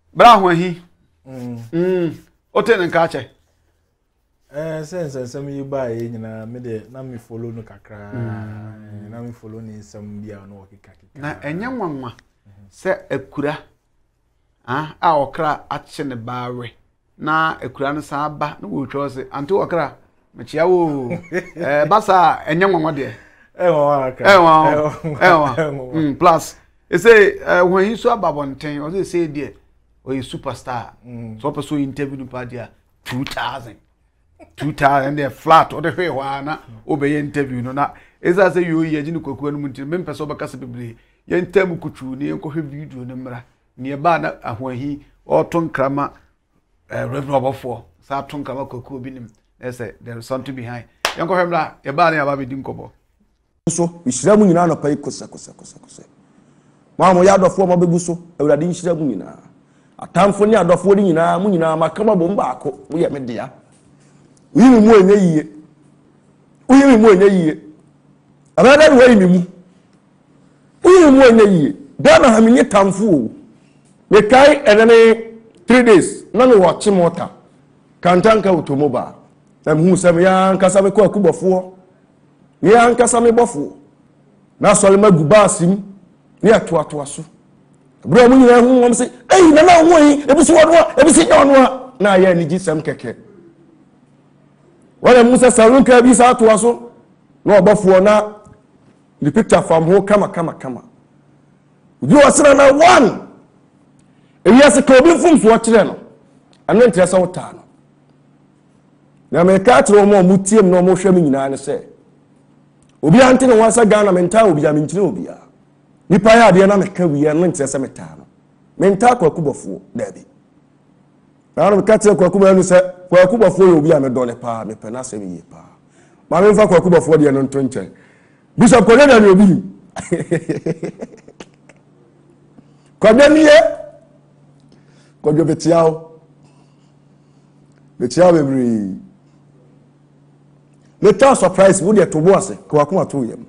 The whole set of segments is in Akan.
bra ho hi o te nka che sense some you buy nyina me de na me follow no kakra na me follow ni some bia no okika na enye nwanwa se akura a okra ache ne bawe na akura no sa ba na wo twa se anti okra mechia wo basa enye nwanwa de plus say when he saw babonten o say there o a superstar so person interview no pa dia 2000 the flat or the way na obey interview no na eza say you ye gini kwakuwa no munti me pese obaka se bebre ye ntam kutu ne enkohwe video no mra ne ba na ahoahi o ton krama reverend obofo sa ton krama kwakuwa binim say there is something behind enkohwe mra ye ba na ya ba bedi nkobo so ishira mu nyina no pai kosa ma mo ya adofo mo bebu so awurade nhyira mu nyina atamfo ni adofo ni nyina mu nyina makama bom baako wo ye me dia uyimi mu enye yiye abada wo yimi mu uyimi mu enye yiye dana ha menye tamfo me kai enene 3 days na me watch mota kantanka automoba na mu sam ya nkasa me ko akubofo ya nkasa me bofo na sole maguba asim ni atoato aso bro mu nyina hu won se na ho yi ebisu wono ebisi nyono na ya ni gisam keke wala musa salun ka bi sa to aso na obofo na the picture from ho kama uju wasira na one eya se ko bi fum so kire no anu ntia sa wota no na me ka tro mo mutiem no mo hwam nyina ne se obi ante no wasa Ghana menta obi ya mentire obi ya nipa ya de na me ka wi ya no ntia se meta no menta kwakubofo dabi na no ka tro kwakubo no se kwakubofo yo obi ya me dole pa me pe na se mi pa ma me fa kwakubofo de no nto nchen Bishop Koleda ni obi Kodaniye Kodyo betiao bebri Leta surprise wo de to bo ase ko akoma to yem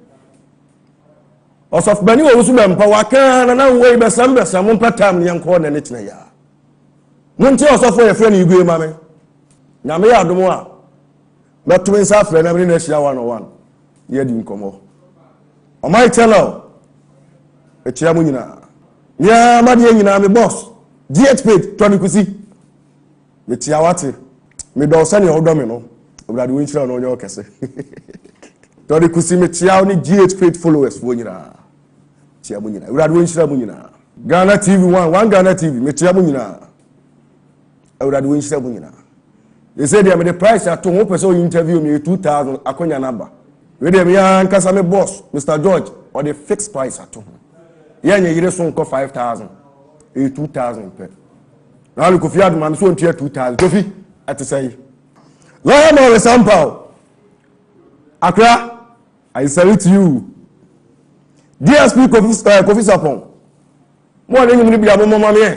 Osof bani wo su mempa waka na we besam mpatam ne nko na ne tena ya Munti osofo ye fre na igwe ma me na me ya domo a beto nsa fre na me na hia 101 ye di nkomo Omai channel etia mu nyina ya made nyina me boss GH page Tony Kusi metia wate me do sane odo me no obrade wo nchira no onye okese Tony Kusi metia ni GH page followers wo nyina tia mu nyina obrade wo nchira mu nyina Ghana TV 1 Ghana TV metia mu nyina obrade wo nchira mu nyina they say they the price at to person interview me 2000 akonya number we dem ya nkasa me boss Mr. George or the fixed price at home ya nye yire so nko 5000 2000 per na lu kofi aduma so ntia 2000 kofi at say la mo sample Accra I salute you DSP Kofi Sapon mo le nyum ni bia mo mama me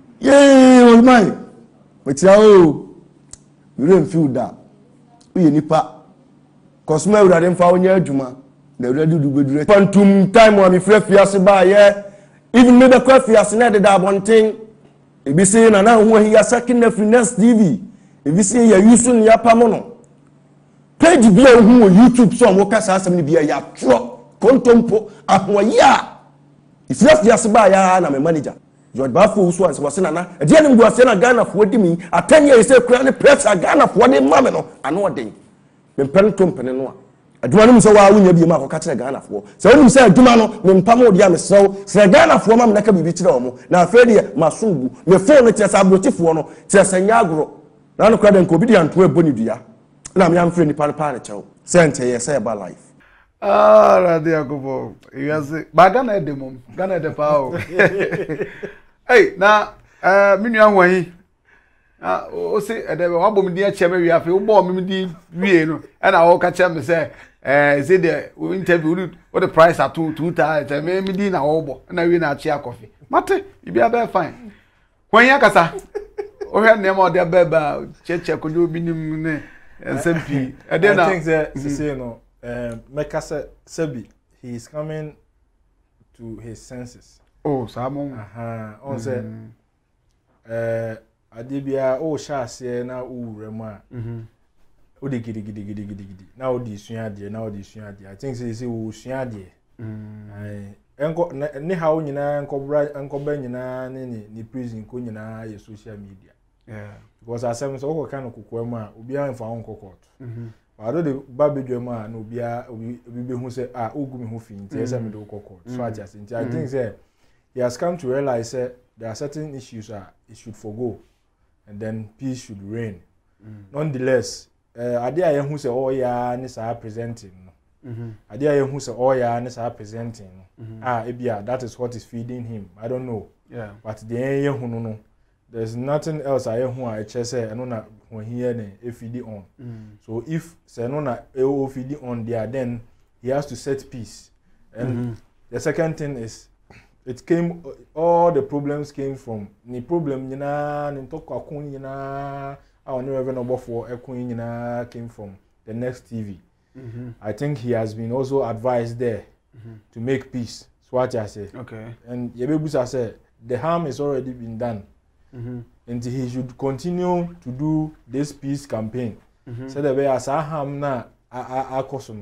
ye my metia o we don't feel that we nipa Cosmo urade mfa onye adwuma na urade dubedure pantum time wa me fiase ba ye even me be kwa fiase na de da bonten ebisi na ho hi ya second na Finesse TV ebisi ya yusu ni apamo no page bia hu wo YouTube so mo kasa asem ni bia ya tro kontompo ahoya fiase ba ya na me manager George Bafo so anse wase na e dia ni nguase na Ghana fo di mi atanye e se kura ni pressure Ghana fo de mame no ano odin mempere tompene no adwuma no mso wa wunya bi ma ko ka kire Ghana fo se wonu se adwuma no mempam odi am sew se Ghana fo ma na ka bibi kire omo na afedi masumbu me phone no tire sa brotifo no tire sa nyagro na no kra den ko bi di anto eboni dua na me am frɛ ni pa na chew sente ye say ba life radi akobo iyaze ba Ghana edemom Ghana edepao hey na minu anwahi o se edebe wa bom di ache me wi afi wo bom mi di wie no e na wo ka che me se say the interview what the price at 2000 me di na wo bo na wi na ache akofi mate ibi aba fine when ya kasa o hwe ne ma de ba cheche ko do bi nim ne SMP I think say no Mekasa Sebi he is coming to his senses oh Samon on say ade bia o sha ase na owura mu a o de gidi na o di sua ade I think say o sua ade enko ne ha o nyina enko nyina ni prison ko nyina ye social media because asem so ko kan kokwa mu a obi an fa on court ado de babedwe mu a na obi be hu say ogu me hu fi nti say me do court so ati ase nti I think say he has come to realize that there are certain issues it should forgo and then peace should reign. Nonetheless, idea ye hu say ya ni sa presenting no. Idea ye hu say ya ni sa presenting no. Ebia that is what is feeding him. I don't know. Yeah. But the ye hu no. There's nothing else I hu I say no na when here ne feed on. So if say no na feed on there then he has to set peace. And the second thing is all the problems came from the problem nyina ni toko akun nyina our new revenue for ekun nyina came from the Next TV. I think he has been also advised there to make peace. So what I say. Okay. And Yebebusa said the harm is already been done. And he should continue to do this peace campaign. So the way as harm na akoso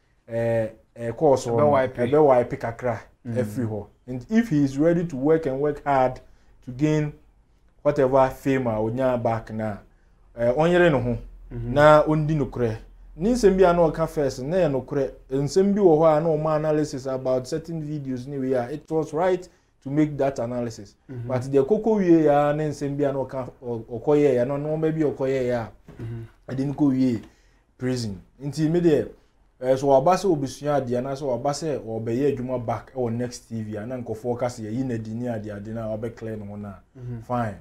course or pick kakra everywhere. And if he is ready to work and work hard to gain whatever fame or nya back na onyere no ho na ondi nokre ni nsem bia na oka first na ye nokre nsem bi wo ho a na o ma analysis about certain videos ni we are it was right to make that analysis but the koko wie ya na nsem bia na oka okoye ya no no ma bi okoye ya adin ko wie prison nti me de so wabase obusua ade na so wabase obeye adwuma back on Next TV na nkofo kase yi na dini ade na obe clear no na fine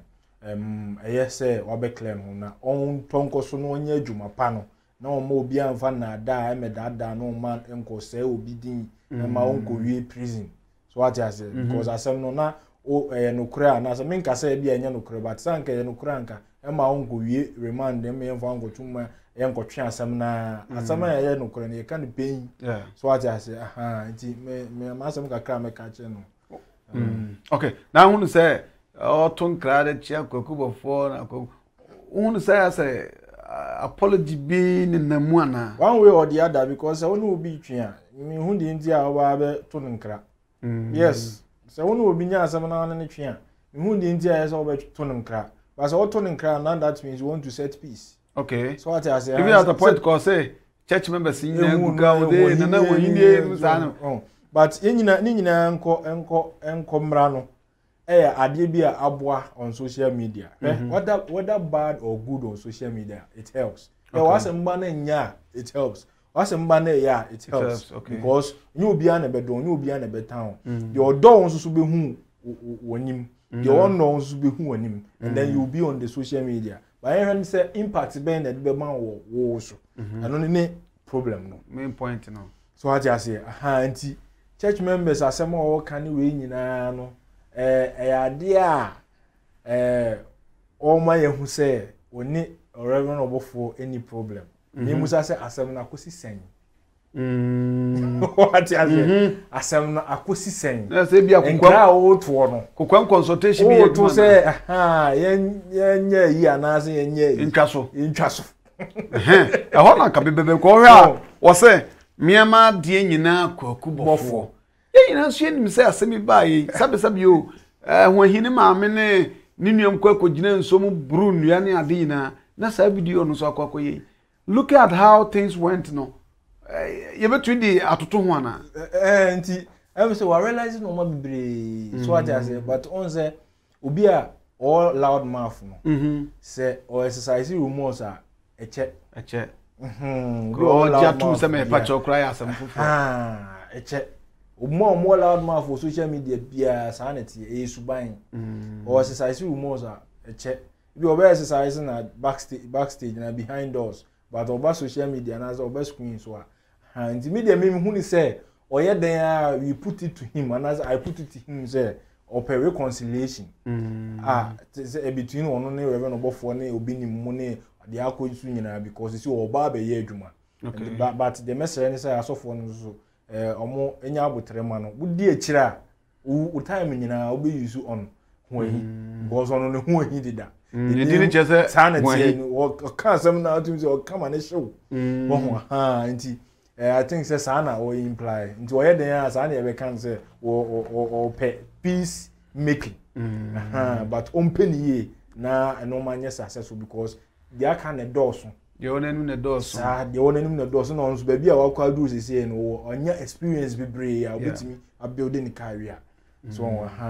say obe clear no na on tonko so no onye adwuma pa no na o ma obi anfa na da emeda no man enko say obi din na ma onko wie prison so what I say because asem no na o no kura na so menka say bia nya no kura but sanka ye no kura nka e ma onko wie remand em enfa onko tuma yenko twa asem na asem ya no kura ne kan pain so what I say nti me ma asem kakra me ka che no okay now who say ton krade chia kokubo for na ko who say apology be ni namu ana one way or the other because who no be twa me hu di nti a wa be to nkra yes so who no be nya asem na ne twa me hu di nti a so be to nkra but so to nkra now that means you want to set peace. Okay. So what I say even at the point cause say church members in guga we na we ni sana but nyina enko mra no ade bia aboa on social media whether bad or good on social media it helps. Was mba na nya it helps. Was mba na ya it helps because you obi an be don you obi an be town your door nso so be hu wonim your no nso be hu wonim and then you be on the social media but when say impact be na be man wo so and no ne problem no main point no so what I say anti church members asem o kan we nyina no ade a o ma ye hu say oni reverend obofo any problem ni musa say asem na kosi sen what I say asem na akosi sen na say bia kokwa o to no kokwa consultation bi ye to say yenye yi anase yenye intwaso ho na ka bebebe ko hwa wo say miama de nyina kwakubofo nyina so enim say asem ba yi sabe o ho hini maame ne ninuam kwakogina nsom bru nnua ne ade nyina na sa video no so akwakoye look at how things went no you between the atoto ho ana nti I say we realize no ma bibre so what I say but on say obi a all loud mouth no say or exercise rumors a eche go ja tu say me pa chokra asem fufu eche more loud mouth for social media bia sanity suban or exercise rumors a eche bi oba exercise na backstage na behind doors but oba social media na oba screen so and media me hu ni say oye den we put it to him and as I put it to him say open reconciliation between one ne reverend obofo ne obi ni mu ne de akoju nyina because see oba be ye adwuma but the message say asofo no so omo enya abotrema no wudi akira u time nyina obe use on ho hi because ono ne ho hi dida ne dini chese sana tie o ka sam na atum se o kama ne show wo ho ha nti I think say sana o imply nti o ye den ya sana e be kan say o peace making but on penny na no man successful because they can a doors the onenum na doors the onenum na doors no so baby a wakwa do say no onya experience bebre a obetimi a building career so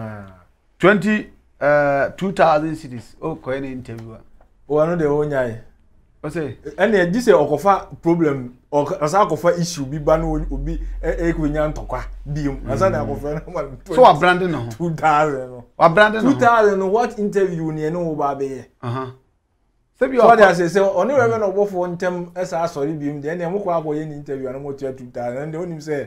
2000 cities o ko any interview o anu de onya o say ene di say okofa problem o asa akofa issue bi ba no obi ekwenya ntokwa biom asa na akofa no so wa branding no 2000 no wa branding no 2000 no what interview ni no ba be sebi o dia say oni we no gbofo ntem esa asori biom de ene mukwa akoye ni interview no mo 2000 and onim say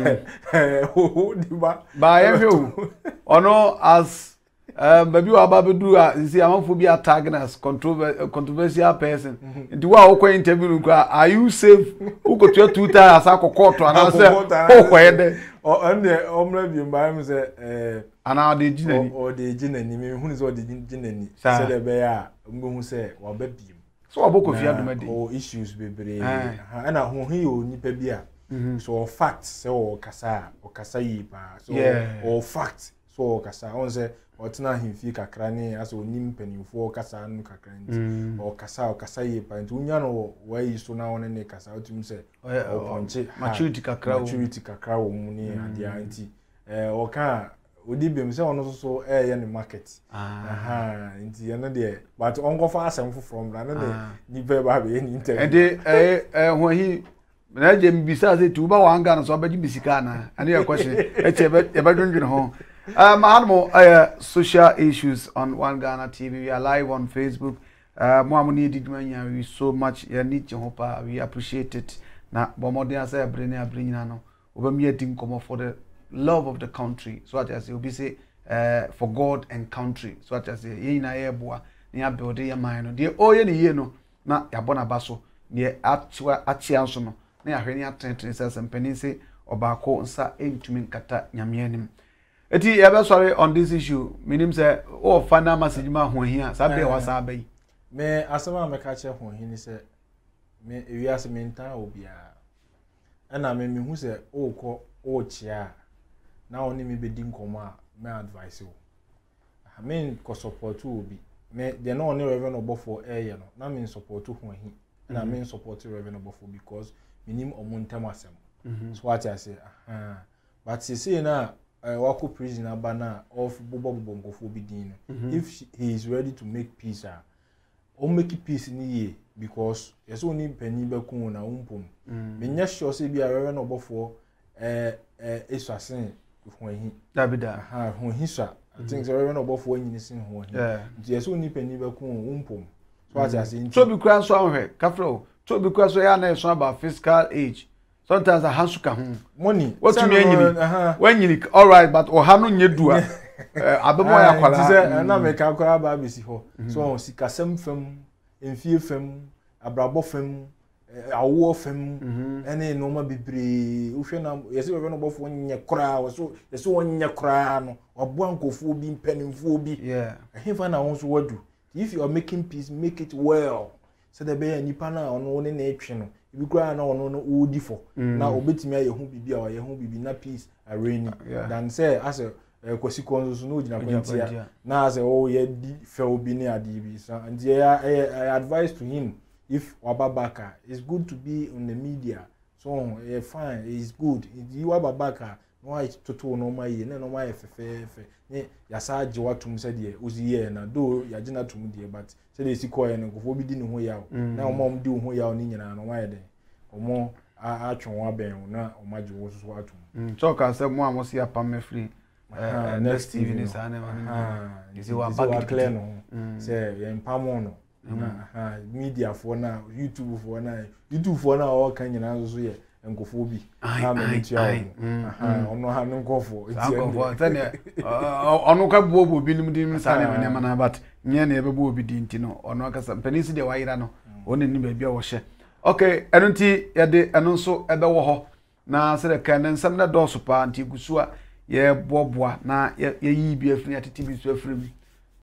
di ba ye hwe ono as baby wa ba bedu a see amafo bi attack as controversial person nti wa okwa interview nko are you safe uko 2000 asa kokotto ana say okwa yede ande omra bi mba am say ana de jinani o de jinani me hunu so de jinani say de be ya mbo say wa ba bi so oboko fi adumade o issues bebre ana ho hi o nipa bi a so fact say o kasa yi pa so o fact so o kasa on say otna himfi kakra ni aso onim panimfo kasa anu kakra nti o kasa ye pa nti unya no wayi so na won ne kasa otum se o ponche maturity kakra wo mu ni adia nti o ka odi bem se ono so ye ne market nti yana de but ongo fa asem from na ne ni be ba be ni interview ho hi na je mbisa se tu ba wanga no so ba ji bisika na ane ya kwese e ba dwendwen ho Mahamo, social issues on One Ghana TV. We are live on Facebook. We so much. We appreciate it. Na bomodin say bring no. Over meeting come for the love of the country. So what I say, we say for God and country. So what I say, ye na ye boa, ni abode ye mind. Die oye ni ye no na ya bona baso. Die achianso no. Na ya hwani atenten say sempeni say obako nsa entumi nkata nyame eti ya be sorry on this issue minim say o final message ma ho hia sabe wa sabe me asema me ka che ho hini say me ewiase menta obia ana me hu say o ko o chia na oni me bedi nkomo a me advice o me ko support obi me de na oni reverend obofo eye no na me support ho hi na me support reverend obofo because minim omuntam asem so what I say but say na wako prison abana of bobo ngofo bi din if he is ready to make peace o make peace ni ye because yes only penny be kun na umpom me nya sure say bi arewe no bofo esuasen ho hi dabida ho hi so I think arewe no bofo anyini sin ho hi yes only penny be kun umpom so what I say so bi kran so ahwe kafro so bi kran so ya na so about fiscal age sometimes a hasuka money what you mean when you all right but o hanu nyedua abemo ya kwala say na me ka kwala ba bisi ho so sikasem fam enfie fam abrabo fam awo fam ene no ma bebre uhwe na yesi we no bofo nye kra so yesi wonye kra no oboa nkofo bi mpanimfo bi ehefa na won so wadu if you are making peace make it well so the be nipa na ono ne na etwe no ibi kra na ono no odi fo na obetimi aye hu bibi a aye hu bibi na peace areni than say as kwasi konzo no gina kwantia na as o ye di fe obi ne ade bi so and I advise to him if wababaka it's good to be on the media so fine it's good you wababaka no I toto no ma ye na no ma ye fefe ne yasa age watum se de ozi ye na do ya gina tum de but se de si koye no kofo bi di ne ho yawo na omom di ho yawo ni nyina no ma ye de omo atwon aben na omaje wo so atum so ka se mo amosi apam free next TV ni sa na ma ni se wa bag clear no se ye mpamo no media for na YouTube for na o kan nyina so ye nkofo bi na me tia ono ha nkofo tane ono ka bobo bi nim dim sa na me na but nye na ebe bobo bi di ntino ono akasa penisi de wayira no oni ni ba bia wo hye okay eno nti ye de eno so ebe wo ho na se de kan nsam na do so pa nti gusu a ye boboa na ye yi bi afiri atiti bi so afiri